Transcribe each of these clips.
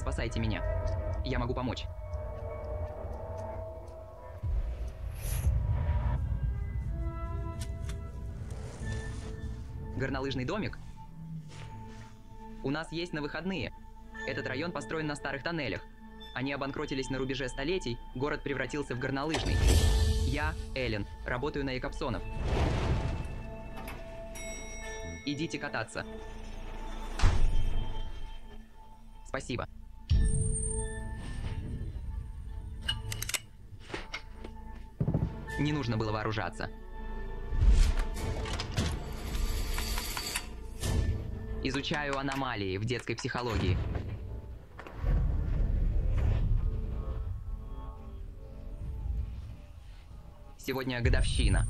спасайте меня. Я могу помочь. Горнолыжный домик? У нас есть на выходные. Этот район построен на старых тоннелях. Они обанкротились на рубеже столетий, город превратился в горнолыжный. Я, Эллен, работаю на Якобсонов. Идите кататься. Спасибо. Не нужно было вооружаться. Изучаю аномалии в детской психологии. Сегодня годовщина.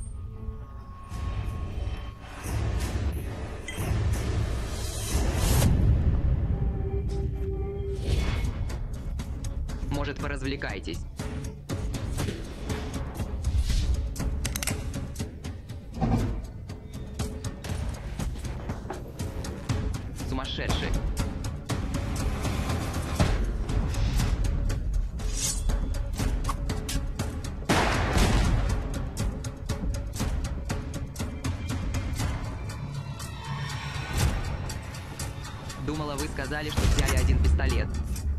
Может, вы развлекаетесь? Сумасшедший. Думала, вы сказали, что взяли один пистолет.